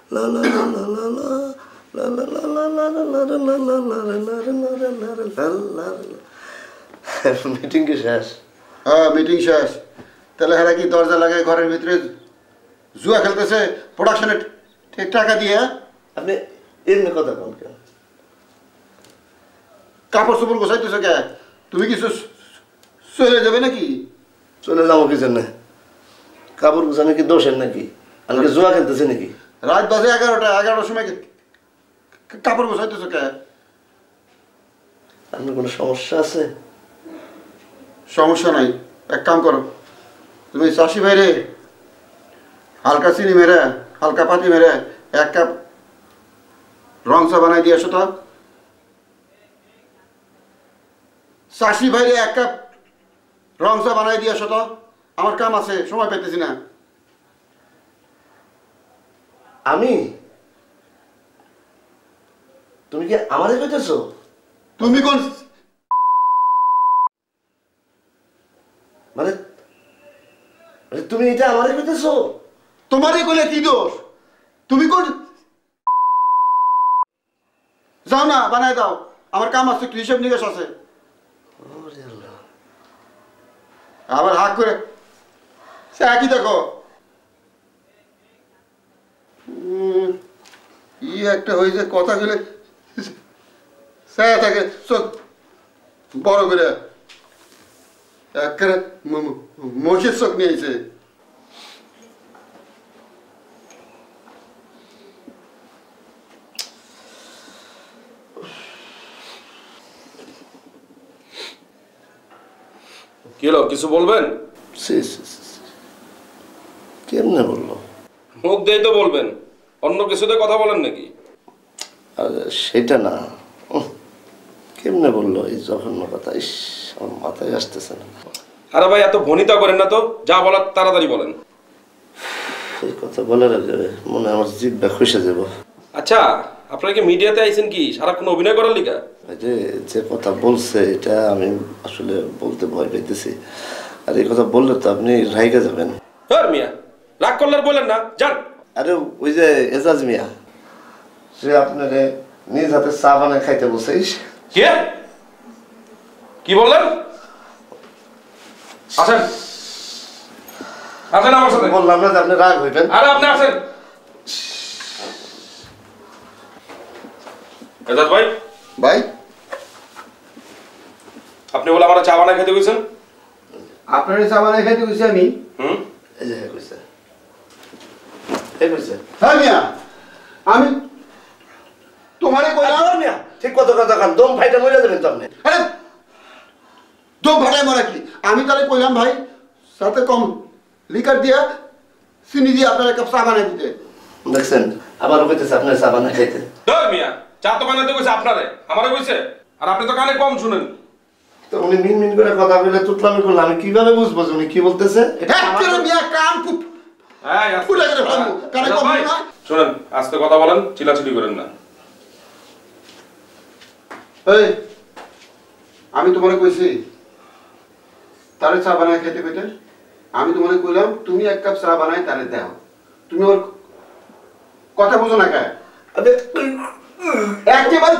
Meeting কি শেষ? হ্যাঁ মিটিং শেষ। তাহলে হেরা কি দরজা লাগায় ঘরের ভিতরে জুয়া খেলতেছে প্রোডাকশনে টাকা দিয়ে? আপনি এমনি কথা বল কেন? কাপড় চোপড় গোছাইতেছো কে? তুমি কিছু চলে যাবে নাকি? চলে যাবো কি জন্য? কাপড় গোছানো কি দোষের নাকি? আমি কি জুয়া খেলতেছি নাকি? রাত বাজে 11টা, 11টার সময় কাপড় গোছাইতেছো কে? আপনার কোনো সমস্যা আছে? সমস্যা নাই, এক কাম করো, তুমি চাষি ভাইরে হালকা চিনি মেরে হালকা পাতি মেরে 1 কাপ রং চা বানাই দিয়ে আসো তো। চাষি ভাইরে 1 কাপ রং চা বানাই দিয়ে আসো তো, আমার কাম আছে, সময় পেতেছি না। আমি? তুমি কি আমারে কইতেছো? তুমি কোন মানে তুমি এটা আমারে কইতেছো? তোমারই কইলে কি দোষ? তুমি কোন? যাও না বানাই দাও, আমার কাম আছে, একটু হিসাব নিকাশ আছে। আবার হাক করে সে একই দেখো ই একটা হয়েছে, কথা গেলে থাকে চোখ বড় করে একেবারে মহিষের চোখ নিয়েছে। কি হলো, কিছু বলবেন? কেমনে বললো? মুখ দিয়ে তো বলবেন, অন্য কিছুতে কথা বলেন নাকি? সেটা না, কেমনে বললো এই জঘন্য কথা? ইস, আমার মাথায় আসতেছে না। আরে ভাই এত ভনিতা করেন না তো, যা বলার তাড়াতাড়ি বলেন। এই কথা বলার আগে মনে আমার জিভটা খসে যাব। আচ্ছা, আপনারা কি মিডিয়াতে আইছেন কি সারাক্ষণ অভিনয় করার লিগা? যে কথা বলছে এটা আমি আসলে বলতে ভয় পাইতেছি, আর এই কথা বললে তো আপনি রাইগা যাবেন। হ্যাঁ মিয়া, রাগ করলে আর বলেন না, যান। আরে ওই যে এজাজ মিয়া, সে আপনারে নিজ হাতে চা বানায় খাইতে বলছিস। কি বললেন? আসেন আসেন আমার সাথে। বললাম না যে আপনি রাগ হইবেন। আরে আপনি আসেন। এজাজ ভাই, ভাই আপনি বলে আমার চা বানায় খেতে গেছেন? আপনার চা বানাই খাইতে গেছি আমি। এই যে কইছে, এই কইছে। হ্যাঁ মিয়া, আমি তোমারে কইলাম মিয়া ঠিক কথা খান, দম ফাইটা মরে যাবেন তো আপনি। আরে দম ফাটায় মরা কি? আমি তাহলে কইলাম ভাই সাথে কম লিকার দিয়া চিনি দিয়ে আপনার 1 কাপ চা বানাই দিতে। দেখছেন আবারও কইতেছে আপনার চা বানায় খাইতে। ধর মিয়া, চা তো বানাইতে কইছে আপনারে, আমারে কইছে। আর আপনি তো কানে কম শুনেন। তো উনি মিন মিন করে কথা বলে তুতলামি করলে আমি কিভাবে বুঝবো যে উনি কি বলতেছে? এটা মিয়া কান ফুটা করে ফেলবো, কানে কম না। শুনেন, আস্তে কথা বলেন, চিল্লাচিল্লি করেন না। এই আমি তোমারে কইছি তারে চা বানাই খেতে কইতে, আমি তোমারে কইলাম তুমি 1 কাপ চা বানাই তারে দাও, তুমি ওর কথা বুঝো না কেন? আরে একেবারে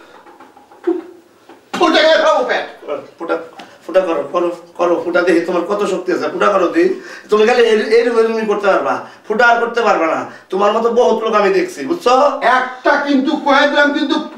ফুটে গেছে পেট। ফুটা ফুটা করো করো করো, ফুটা দেখি তোমার কত শক্তি আছে, ফুটা করো দি। তুমি খালি এরকম করতে পারবা, ফুটা আর করতে পারবা না। তোমার মতো বহুত লোক আমি দেখছি, বুঝছো? একটা কিন্তু কয়ে দিলাম, কিন্তু